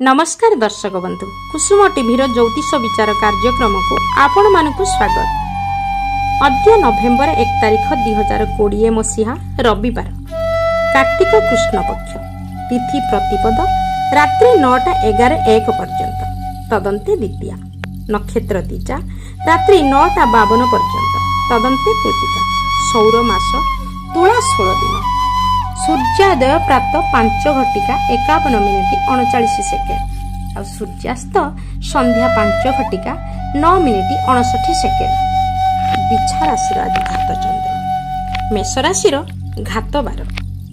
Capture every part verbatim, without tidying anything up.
नमस्कार दर्शक बंधु, कुसुम टीवी ज्योतिष विचार कार्यक्रम को आपण मानकु स्वागत। अद्य नवेम्बर एक तारिख दुई हजार कोड़े मसीहा रविवार, कार्तिक कृष्ण पक्ष, तिथि प्रतिपद, रात्रि नौटा एगार एक पर्यंत, तदंते द्वितीया, नक्षत्र तीजा, रात्रि नौटा बावन पर्यंत, तदंते कृतिका, सौर मास तुला षोल दिन, सूर्योदय प्रातः पांच घटिका एकावन मिनिट अड़चाश सेकेंड और सूर्यास्त संध्या पांच घटिका नौ मिनिट अड़सठ सेकेंड। बिछा राशि आज घात चंद्र, मेष राशि घात बार।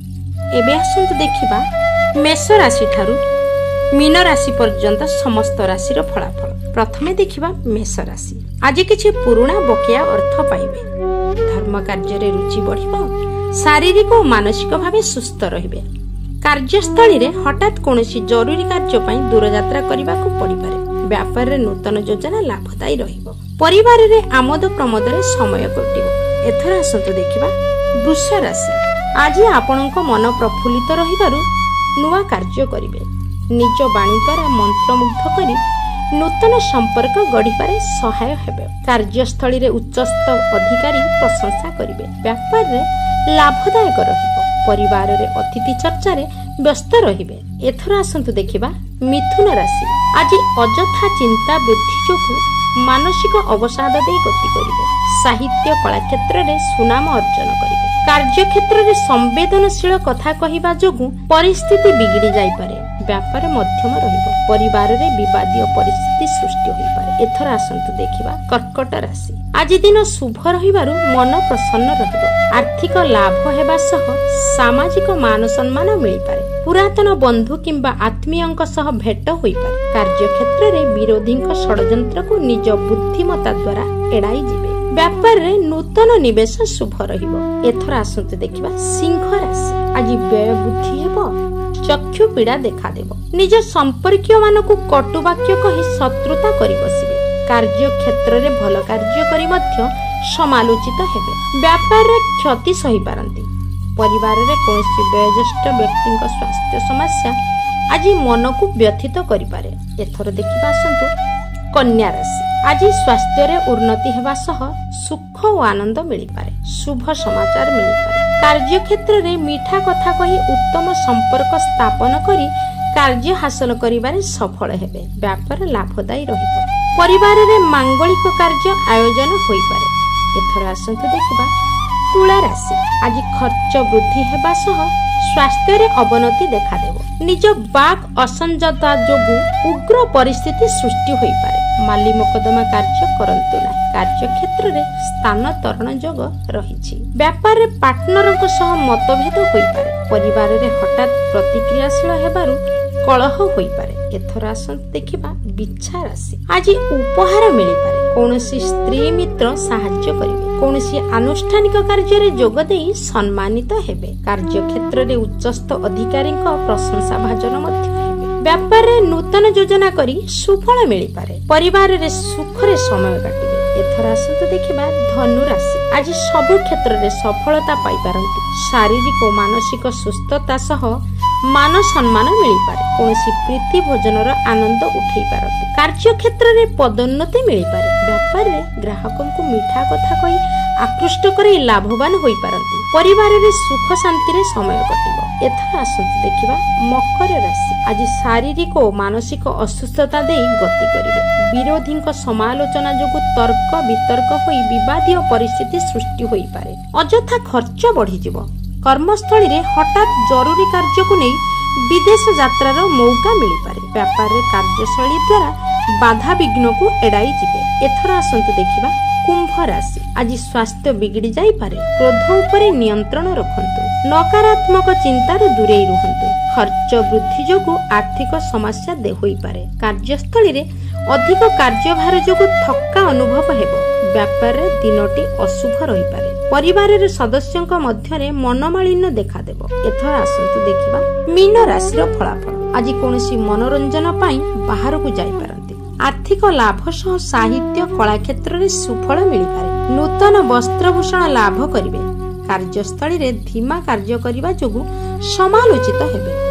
एबे आसंतु देखिबा मेष राशि ठारू मीन राशि पर्यंत समस्त राशि फलाफल। प्रथमे देखिबा मेष राशि, आज किछि पुराना बकेया अर्थ पाइबे, धर्म कार्य रे रुचि बढ़िबो, शारीरिक और मानसिक भावे सुस्थ रहिबे। कार्यस्थली रे हठात कोनोसी जरूरी कार्य पई दूर यात्रा करबा को पड़ी पारे। व्यापार रे नूतन योजना लाभदायी रहिबो। परिवार रे आमोद प्रमोद रे समय कटिबो। एथरा आसंतु देखिबा वृष राशि, आज आपनक मन प्रफुल्लित रहिबारु नुवा कार्य करिवे। निज बाणी द्वारा मंत्रमुग्ध करी नूतन संपर्क गढ़िबारे सहाय हेबे। कार्यस्थली रे उच्चस्थ अधिकारी प्रशंसा करिवे। व्यापार रे लाभदायक रहिबो। परिवार रे अतिथि चर्चा रे व्यस्त रहिबे। एथर आसंतु देखिबा मिथुन राशि, आज अजथा चिंता वृद्धि जोगु मानसिक अवसाद दे गति करिवे। साहित्य कला क्षेत्र रे सुनाम अर्जन करिवे। कार्य क्षेत्र रे संवेदनशील कथा कहिबा जोगु परिस्थिति बिगड़ी जाई पारे। व्यापार मध्यम रहिबो। परिवार रे विवादीय परिस्थिति सृष्टि होई पारे। एथर आसंतु देखिबा कर्कट राशि, आज दिन शुभ रहिबारु मन प्रसन्न रहिबो। आर्थिक लाभ हेबा सह सामाजिक मान सम्मान मिली पारे। पुरातन बंधु किंबा आत्मीयंक सह भेट होई पारे। कार्य क्षेत्र रे विरोधींक षडयंत्र को निज बुद्धिमता द्वारा एड़ाई जिवे। व्यापार रे नूतन निवेश शुभ रहिबो। एथर आसंतु देखिबा सिंह राशि, आज व्यय बुद्धि हेबो, चक्षु पीड़ा देखा देबो। निज संपर्कीय मानकु कटु वाक्य कहि शत्रुता करि बसिबे। कार्य क्षेत्र रे भल कार्य करि मध्य समालोचित हेबे। व्यापार रे क्षति सही पारंती। परिवार रे कोनोसी वयोज्येष्ठ व्यक्तिंक स्वास्थ्य समस्या आज मन को व्यथित करि पारे। एथर देखिबा आसंतु कन्या राशि, आज स्वास्थ्य रे उन्नति हेबा सह सुख और आनंद मिली पारे। शुभ समाचार मिली पारे। कार्य क्षेत्र रे मीठा कथा कही उत्तम संपर्क स्थापन करी कार्य हासिल करिबारे सफल हेबे। व्यापार लाभदायी रहिबो। परिवार रे मांगलिक कार्य आयोजन होई पारे। एथर आसंतु देखिबा तुला राशि, आज खर्च वृद्धि हेबा सह स्वास्थ्य रे अवनति देखा देबो। निज बाक असंजता जोगु उग्र परिस्थिति सृष्टि होई पारे। माली मोकदमा कार्य करंतु ना। कार्य क्षेत्र रे स्थान तरण जोग रहिछि। व्यापार रे पार्टनरक सह मतभेद होई पारे। परिवार रे हठात प्रतिक्रियाशील हेबारु कलह होई पारे। एथर आसंतु देखिबा बिच्छा राशि, आज उपहार मिली पारे। कोनोसी स्त्री मित्र सहाय्य करिवे। कोनोसी आनुष्ठानिक कार्य रे जोग देई सम्मानित हेबे। कार्य क्षेत्र रे उच्चस्थ अधिकारीक प्रशंसा भाजन मध्य हेबे। व्यापार रे नूतन योजना करी सुफल मिली पारे। परिवार रे सुख रे समय काटिबे। एथर आसंतु देखिबा धनु राशि, आज सब क्षेत्र रे सफलता पाई पारंती। शारीरिक और मानसिक सुस्थता सह मान सम्मान मिली पारे। कोनोसी प्रीति भोजनर आनंद उठेई पारंती। कार्य क्षेत्र रे पदोन्नति मिली पारे। व्यापार रे ग्राहकों को मीठा कथा कही आकृष्ट करी लाभवान होई पारंती। परिवार रे सुख शांति रे समय कटिबो। एथर आसंतु देखिबा मकर राशि, आज शारीरिक और मानसिक असुस्थता देई गति करिवे। विरोधींक समालोचना जोगु तर्क वितर्क होई विवादीय परिस्थिति सृष्टि होई पारे। अजथा खर्च बढ़ी जिवो। कर्मस्थली रे हठात जरूरी कार्य को नहीं विदेश यात्रार मौका मिली पारे। व्यापार रे कार्यशैली द्वारा बाधा विघ्न को एड़ाई जिवे। एथर आसंतु देखिबा कुंभ राशि, आज स्वास्थ्य बिगड़ी जाई पारे। क्रोध उपरे नियंत्रण रखंतु। नकारात्मक चिंतार दूरेई रुहंतु। खर्च वृद्धि जोगु आर्थिक समस्या दे होई पारे। कार्यस्थली रे अधिक कार्यभार जोगु थक्का अनुभव हेबो। व्यापार रे दिनटी अशुभ रही पारे। परिवार रे सदस्यंक मध्य रे मनमालिन्य देखा देबो। एथर आसंतु देखिबा मीन राशि रो फलाफल। आज कोनोसी मनोरंजन पाई बाहर को जाई पारंती। आर्थिक लाभ सह साहित्य कला क्षेत्र रे सुफल मिली पारे। नूतन वस्त्रभूषण लाभ करिवे। कार्यस्थली रे धीमा कार्य करिबा जोगु समालोचित हेबे।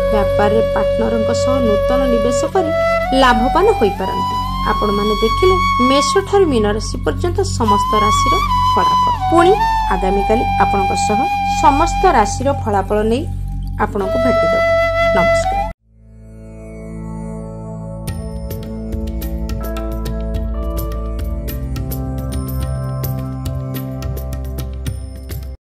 व्यापार पार्टनर नूतन निवेश कर लाभवान हो पारती। आपण माने देखिले मेष ठारू मीन राशि पर्यंत समस्त राशि फलाफल। पुणी आगामी काली आपणक सह समस्त राशि फलाफल नहीं आपणक भेटिदेबु। नमस्कार।